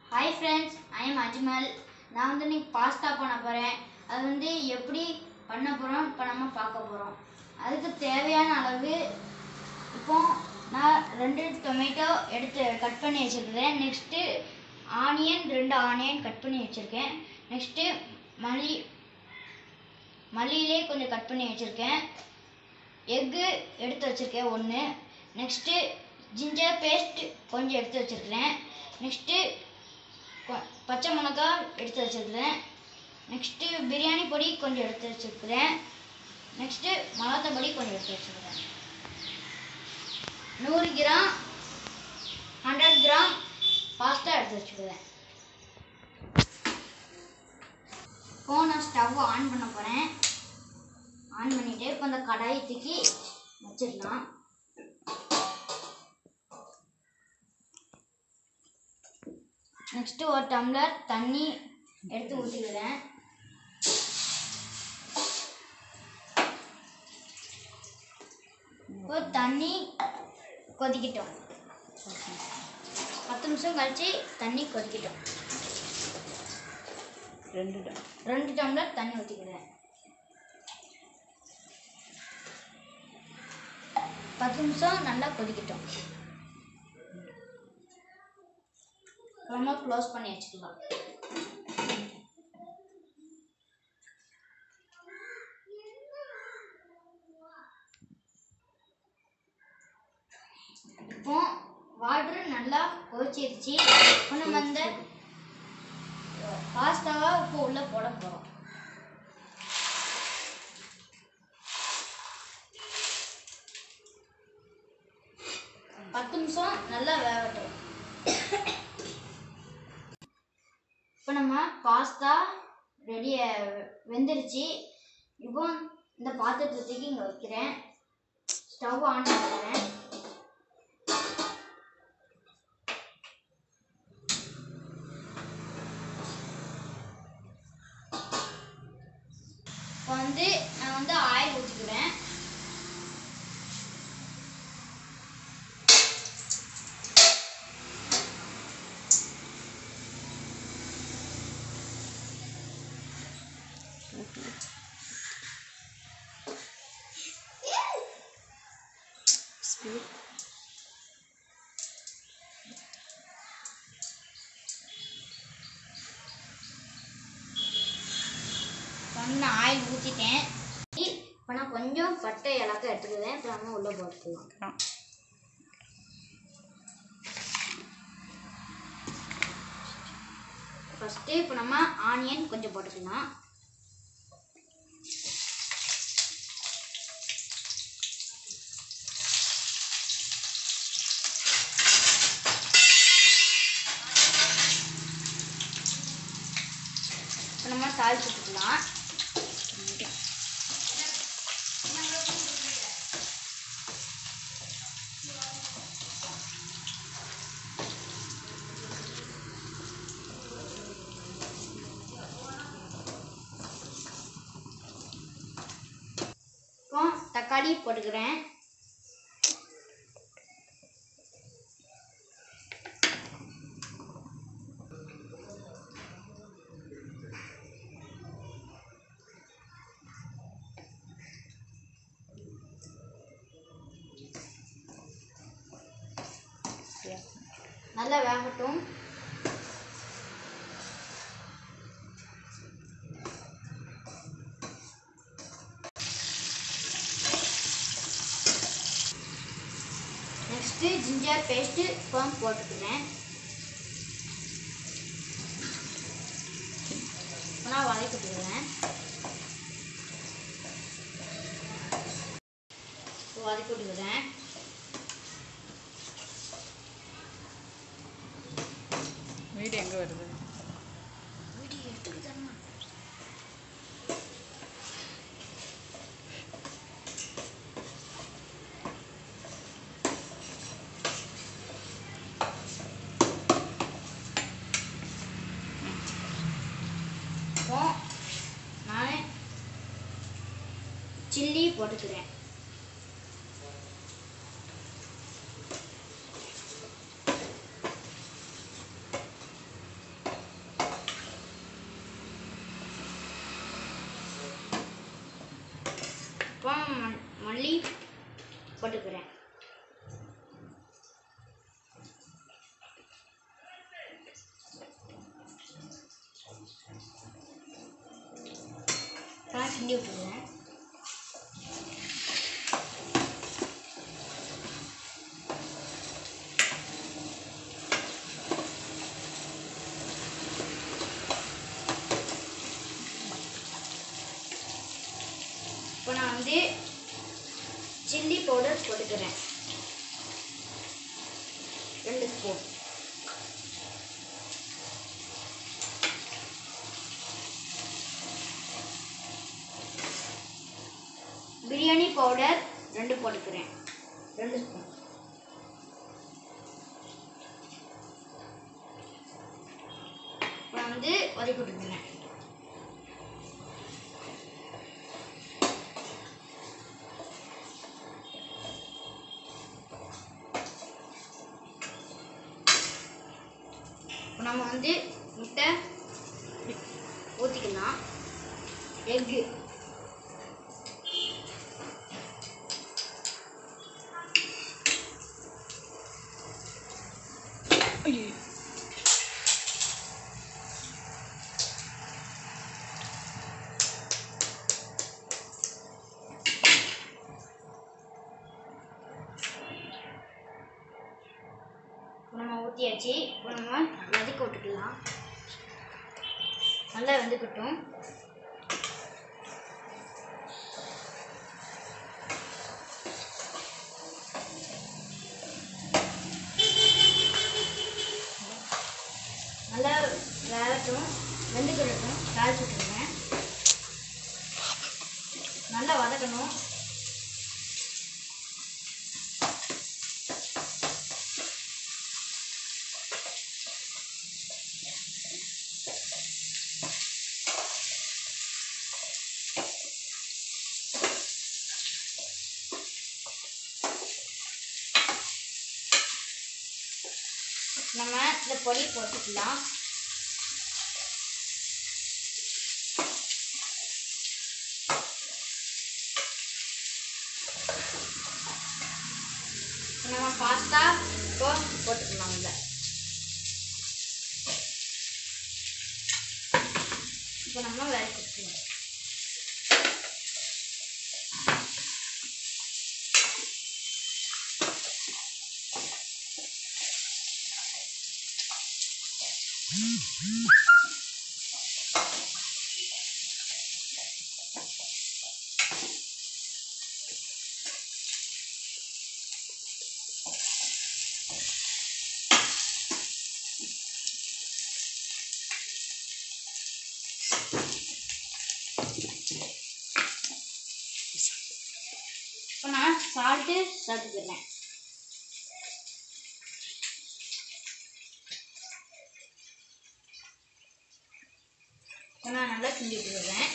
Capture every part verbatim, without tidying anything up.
Hi friends, I am Ajmal. நான் வந்து இன்னைக்கு பாஸ்தா பண்ண போறேன். அது வந்து எப்படி பண்ண போறோம் இப்ப நம்ம பார்க்க போறோம். அதுக்கு தேவையான அளவு இப்போ நான் ரெண்டு டொமேட்டோ எடுத்து கட் பண்ணி வச்சிருக்கேன். நெக்ஸ்ட் ஆனியன் ரெண்டு ஆனியன் கட் பண்ணி வச்சிருக்கேன். நெக்ஸ்ட் மல்லி மல்லியிலே கொஞ்சம் கட் பண்ணி வச்சிருக்கேன். எக் எடுத்து வச்சிருக்கேன் ஒன்று. நெக்ஸ்ட் ஜிஞ்சர் பேஸ்ட் கொஞ்சம் எடுத்து வச்சிருக்கேன். நெக்ஸ்ட் பச்சை மிளகாய் எடுத்து வச்சிருக்கிறேன். நெக்ஸ்ட்டு பிரியாணி பொடி கொஞ்சம் எடுத்து வச்சிருக்கிறேன். நெக்ஸ்ட்டு மிளகாய் பொடி கொஞ்சம் எடுத்து வச்சிருக்கிறேன். நூறு கிராம் ஹண்ட்ரட் கிராம் பாஸ்தா எடுத்து வச்சுக்கிறேன். இப்போ நான் ஸ்டவ் ஆன் பண்ண போகிறேன். ஆன் பண்ணிவிட்டு இப்போ அந்த கடாயை தூக்கி வச்சிடலாம். நெக்ஸ்ட் ஒரு டம்ளர் தண்ணி எடுத்து ஊற்றிக்கிறேன். இப்போ தண்ணி கொதிக்கிட்டோம். பத்து நிமிஷம் கழிச்சு தண்ணி கொதிக்கிட்டோம். ரெண்டு ரெண்டு டம்ளர் தண்ணி ஊற்றிக்கிறேன். பத்து நிமிஷம் நல்லா கொதிக்கிட்டோம். நம்ம க்ளோஸ் பண்ணி வச்சுக்கலாம். இப்போ வாட்டர் நல்லா கொதிச்சிருச்சு. இப்போ நம்ம அந்த பாஸ்தாவை இப்போ உள்ள போட போறோம். பத்து நிமிஷம் நல்லா வேகட்டும். இப்போ நம்ம பாஸ்தா ரெடி வெந்துருச்சு. இப்போ இந்த பாத்திரத்தை தூக்கி இங்கே வைக்கிறேன். ஸ்டவ் ஆன் பண்ணுறேன். இப்போ வந்து நான் வந்து ஆயில் ஊற்றிக்கிறேன். நான் ஆயில் ஊற்றிட்டேன். இப்போ நான் கொஞ்சம் பட்டை ஏலக்காய் எடுத்துக்குவேன். இப்போ நம்ம உள்ளே போட்டுக்கலாம். ஃபஸ்ட்டு இப்போ நம்ம ஆனியன் கொஞ்சம் போட்டுக்கலாம். இப்போ நம்ம தாளிச்சுக்கலாம். இப்போ தக்காளி போட்டுக்கிறேன். நல்லா வேகட்டும். நெக்ஸ்ட்டு ஜிஞ்சர் பேஸ்ட்டு இப்போ போட்டுக்கிறேன். இப்போ நான் வதக்கிட்டுக்கிறேன். இப்போ வதக்கி விட்டுக்கிறேன். வீடு எங்கே வருது? வீடு எடுத்துக்கிட்டேன்னா இப்போ நான் சில்லி போட்டுக்கிறேன். போட்டுக்கிறேன். கிண்டி விட்டுருவேன். இப்போ நான் வந்து சில்லி பவுடர் போட்டுக்கிறேன், ரெண்டு ஸ்பூன். பிரியாணி பவுடர் ரெண்டு போட்டுக்கிறேன், ரெண்டு ஸ்பூன். இப்போ வந்து வதக்கி விட்டுக்கிறேன். நம்ம வந்து முட்டை ஊற்றிக்கலாம். எக்கு நம்ம ஊற்றியாச்சு. இப்போ நம்ம வதக்கி விட்டுக்கலாம். நல்லா வெந்துக்கட்டும். நல்லா வேகட்டும், வெந்துக்கிடட்டும். தாளிச்சு விட்டுருங்க. நல்லா வதக்கணும். நம்ம இந்த பொடி போட்டுக்கலாம். நம்ம பாஸ்தா இப்போ போட்டுக்கலாம். இல்லை இப்போ நம்ம வேக வச்சுக்கலாம். இப்போ நான் சால்ட்டு சேர்த்துக்கிறேன். இப்போ நான் நல்லா கிண்டி விட்டுக்கிறேன்.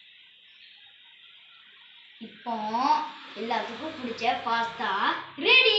இப்போ எல்லாத்துக்கும் பிடிச்ச பாஸ்தா ரெடி.